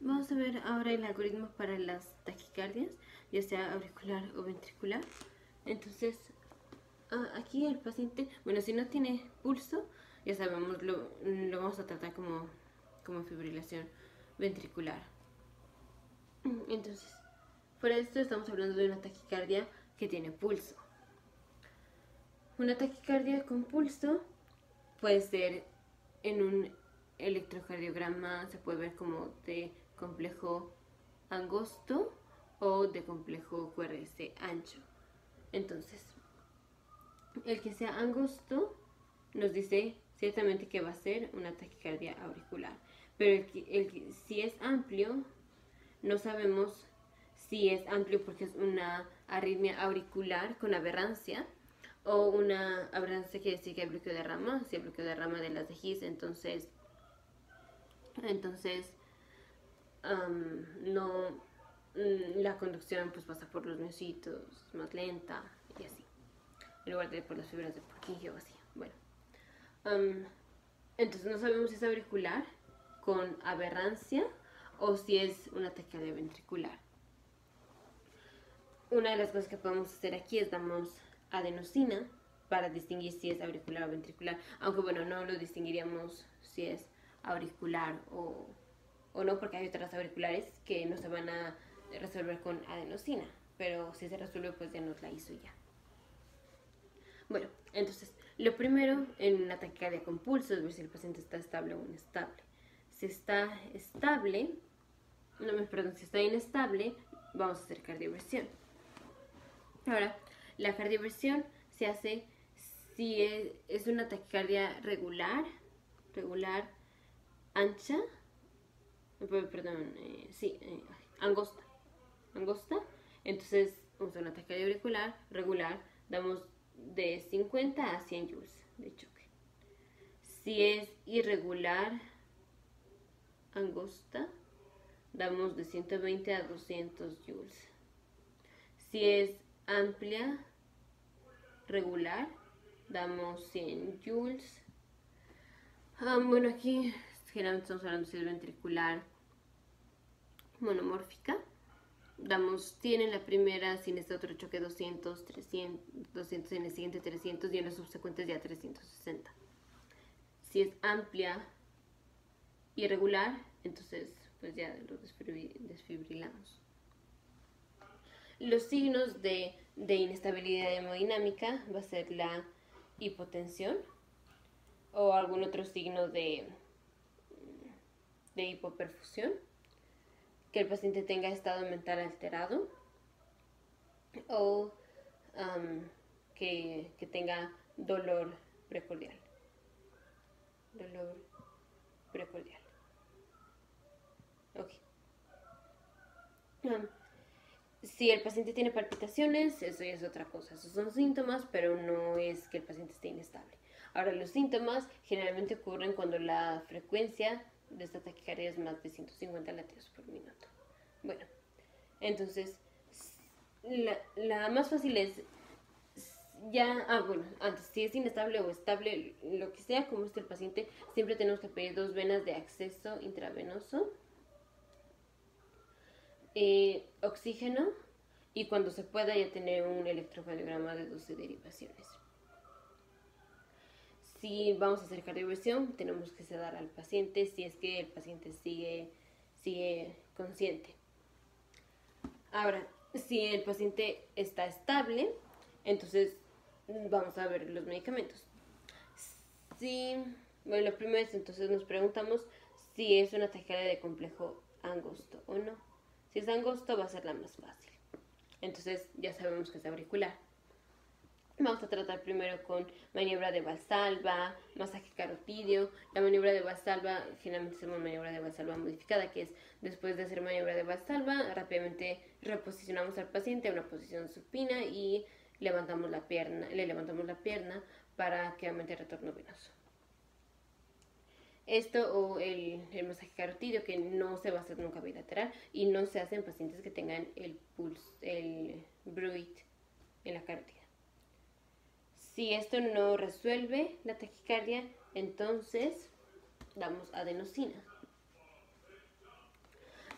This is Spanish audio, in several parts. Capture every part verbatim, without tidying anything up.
Vamos a ver ahora el algoritmo para las taquicardias, ya sea auricular o ventricular. Entonces, ah, aquí el paciente, bueno, si no tiene pulso, ya sabemos, lo, lo vamos a tratar como, como fibrilación ventricular. Entonces, fuera de esto estamos hablando de una taquicardia que tiene pulso. Una taquicardia con pulso puede ser en un electrocardiograma, se puede ver como de complejo angosto o de complejo Q R S ancho. Entonces, el que sea angosto nos dice ciertamente que va a ser una taquicardia auricular, pero el que, el que, si es amplio, no sabemos si es amplio porque es una arritmia auricular con aberrancia o una aberrancia quiere decir que hay bloqueo de rama, si hay bloqueo de rama de las de His, entonces entonces um, no la conducción pues pasa por los miocitos más lenta y así, en lugar de por las fibras de Purkinje o así. Bueno, um, entonces no sabemos si es auricular con aberrancia o si es una taquicardia ventricular. Una de las cosas que podemos hacer aquí es damos adenosina para distinguir si es auricular o ventricular, aunque bueno, no lo distinguiríamos si es auricular o, o no, porque hay otras auriculares que no se van a resolver con adenosina, pero si se resuelve pues ya nos la hizo ya. Bueno, entonces lo primero en una taquicardia con pulso es ver si el paciente está estable o inestable. Si está estable, no me perdón, si está inestable, vamos a hacer cardioversión. Ahora, la cardioversión se hace si es, es una taquicardia regular, regular, ancha, perdón, eh, sí, eh, angosta, angosta. Entonces, vamos a una taquicardia auricular regular, damos de cincuenta a cien joules de choque. Si es irregular, angosta, damos de ciento veinte a doscientos joules. Si es amplia, regular, damos cien joules. Um, bueno, aquí generalmente estamos hablando si es ventricular monomórfica. Damos cien en la primera, si en este otro choque doscientos, trescientos, doscientos en el siguiente trescientos y en los subsecuentes ya trescientos sesenta. Si es amplia, irregular, entonces pues ya lo desfibrilamos. Los signos de, de inestabilidad hemodinámica va a ser la hipotensión o algún otro signo de, de hipoperfusión, que el paciente tenga estado mental alterado o um, que, que tenga dolor precordial. Dolor precordial. Ok. Um, Si el paciente tiene palpitaciones, eso ya es otra cosa. Esos son síntomas, pero no es que el paciente esté inestable. Ahora, los síntomas generalmente ocurren cuando la frecuencia de esta taquicardia es más de ciento cincuenta latidos por minuto. Bueno, entonces, la, la más fácil es ya, ah, bueno, antes, si es inestable o estable, lo que sea, como esté el paciente, siempre tenemos que pedir dos venas de acceso intravenoso. Eh, oxígeno y cuando se pueda ya tener un electrocardiograma de doce derivaciones. Si vamos a hacer cardioversión, tenemos que sedar al paciente si es que el paciente sigue, sigue consciente. Ahora, si el paciente está estable, entonces vamos a ver los medicamentos. Si, bueno, lo primero es, entonces nos preguntamos si es una taquicardia de complejo angosto o no. Si es angosto va a ser la más fácil. Entonces ya sabemos que es auricular. Vamos a tratar primero con maniobra de Valsalva, masaje carotidio. La maniobra de Valsalva, generalmente hacemos maniobra de Valsalva modificada, que es después de hacer maniobra de Valsalva, rápidamente reposicionamos al paciente a una posición supina y levantamos la pierna, le levantamos la pierna para que aumente el retorno venoso. Esto o el, el masaje carotidio, que no se va a hacer nunca bilateral y no se hace en pacientes que tengan el pulso, el bruit en la carótida. Si esto no resuelve la taquicardia, entonces damos adenosina.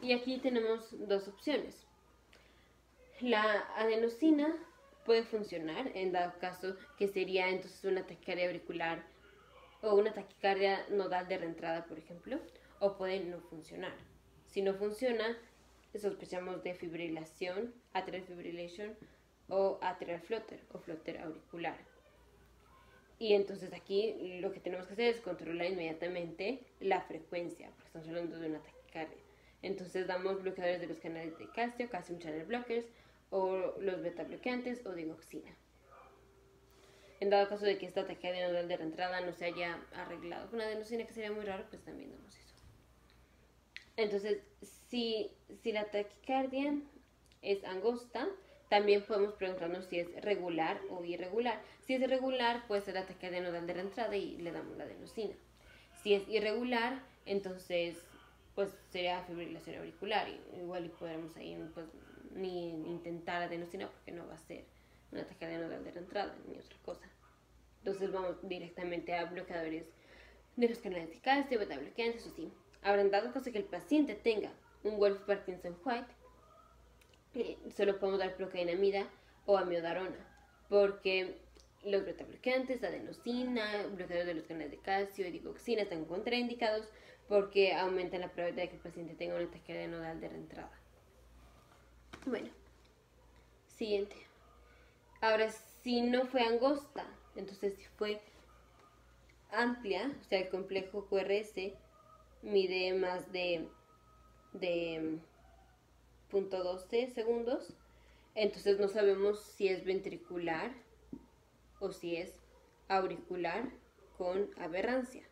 Y aquí tenemos dos opciones. La adenosina puede funcionar en dado caso que sería entonces una taquicardia auricular o una taquicardia nodal de reentrada, por ejemplo, o puede no funcionar. Si no funciona, sospechamos de fibrilación, atrial fibrillation o atrial flutter o flutter auricular. Y entonces aquí lo que tenemos que hacer es controlar inmediatamente la frecuencia, porque estamos hablando de una taquicardia. Entonces damos bloqueadores de los canales de calcio, calcium channel blockers, o los beta bloqueantes o digoxina. En dado caso de que esta taquicardia nodal de reentrada no se haya arreglado con adenosina, que sería muy raro, pues también damos eso. Entonces, si, si la taquicardia es angosta, también podemos preguntarnos si es regular o irregular. Si es regular, puede ser la taquicardia nodal de reentrada y le damos la adenosina. Si es irregular, entonces pues sería fibrilación auricular. Y igual y podremos ahí pues ni intentar adenosina porque no va a ser una taquicardia nodal de reentrada ni otra cosa. Entonces vamos directamente a bloqueadores de los canales de calcio, beta bloqueantes o sí. Ahora, en dado caso que el paciente tenga un Wolff Parkinson White, eh, solo podemos dar procainamida o amiodarona, porque los beta bloqueantes, adenosina, bloqueadores de los canales de calcio y digoxina están contraindicados porque aumentan la probabilidad de que el paciente tenga una taquicardia nodal de reentrada. Bueno, siguiente. Ahora, si no fue angosta, entonces si fue amplia, o sea, el complejo Q R S mide más de, de punto doce segundos, entonces no sabemos si es ventricular o si es auricular con aberrancia.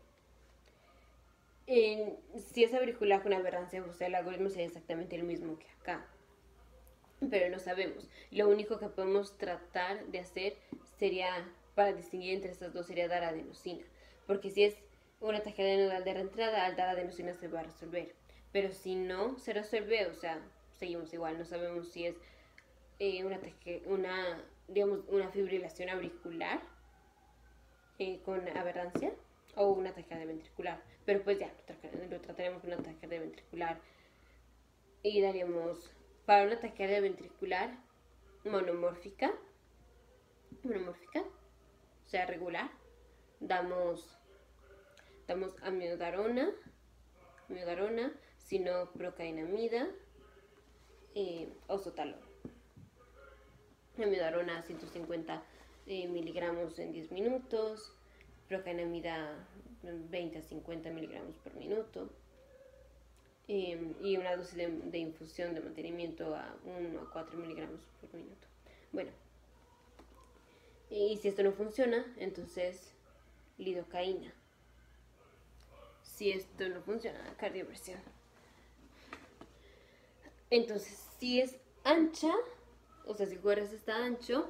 En, si es auricular con aberrancia, o sea, el algoritmo sería exactamente el mismo que acá, pero no sabemos. Lo único que podemos tratar de hacer sería, para distinguir entre estas dos, sería dar adenosina, porque si es una taquicardia nodal de reentrada, al dar adenosina se va a resolver, pero si no se resuelve, o sea, seguimos igual, no sabemos si es eh, una, una, digamos, una fibrilación auricular eh, con aberrancia o una taquicardia ventricular, pero pues ya, lo trataremos con una taquicardia ventricular y daríamos para una taquicardia ventricular monomórfica, monomórfica, o sea, regular, damos damos amiodarona, amiodarona, sino procainamida eh, o sotalol. Amiodarona ciento cincuenta eh, miligramos en diez minutos, procainamida veinte a cincuenta miligramos por minuto eh, y una dosis de, de infusión de mantenimiento a uno a cuatro miligramos por minuto. Bueno, y si esto no funciona, entonces lidocaína. Si esto no funciona, cardioversión. Entonces, si es ancha, o sea, si el Q R S está ancho,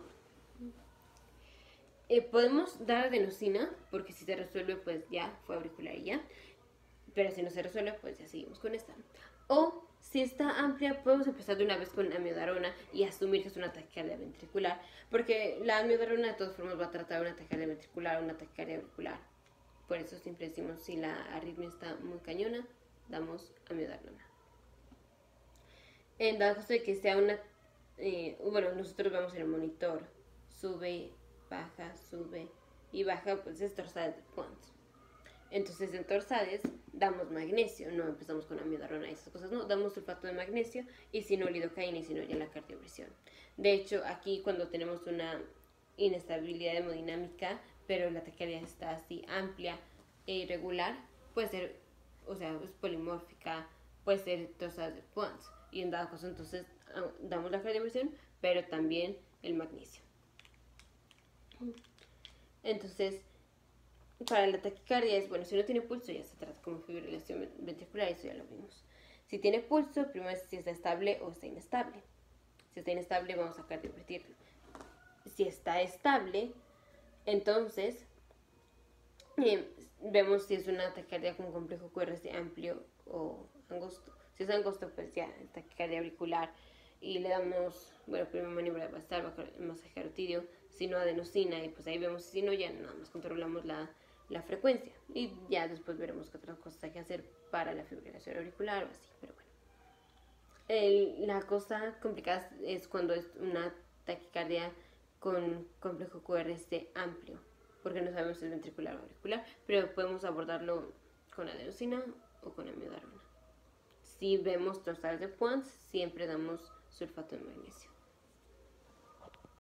eh, podemos dar adenosina, porque si se resuelve, pues ya fue auricular y ya. Pero si no se resuelve, pues ya seguimos con esta. O si está amplia, podemos empezar de una vez con amiodarona y asumir que es una taquicardia ventricular, porque la amiodarona de todas formas va a tratar una taquicardia ventricular o una taquicardia auricular. Por eso siempre decimos, si la arritmia está muy cañona, damos amiodarona. En dado caso de que sea una... Eh, bueno, nosotros vamos en el monitor. Sube, baja, sube y baja, pues es torsades de Points. Entonces en torsades damos magnesio, no empezamos con amiodarona y esas cosas, no, damos sulfato de magnesio y si no lidocaína y si no ya la cardioversión. De hecho, aquí cuando tenemos una inestabilidad hemodinámica, pero la taquicardia está así amplia e irregular, puede ser, o sea, es polimórfica, puede ser torsades de Points. Y en dado caso, entonces, damos la cardioversión, pero también el magnesio. Entonces, para la taquicardia es, bueno, si no tiene pulso ya se trata como fibrilación ventricular, eso ya lo vimos. Si tiene pulso, primero es si está estable o está inestable. Si está inestable, vamos a cardiovertirlo. Si está estable, entonces eh, vemos si es una taquicardia con complejo Q R S amplio o angosto. Si es angosto, pues ya, taquicardia auricular. Y le damos, bueno, primero maniobra de basal, masaje carotidio, si no adenosina, y pues ahí vemos, si no, ya nada más controlamos la, la frecuencia. Y ya después veremos qué otras cosas hay que hacer para la fibrilación auricular o así, pero bueno. El- la cosa complicada es cuando es una taquicardia con complejo Q R S amplio, porque no sabemos si es ventricular o auricular, pero podemos abordarlo con adenosina o con amiodarona. Si vemos tostadas de Points, siempre damos sulfato de magnesio.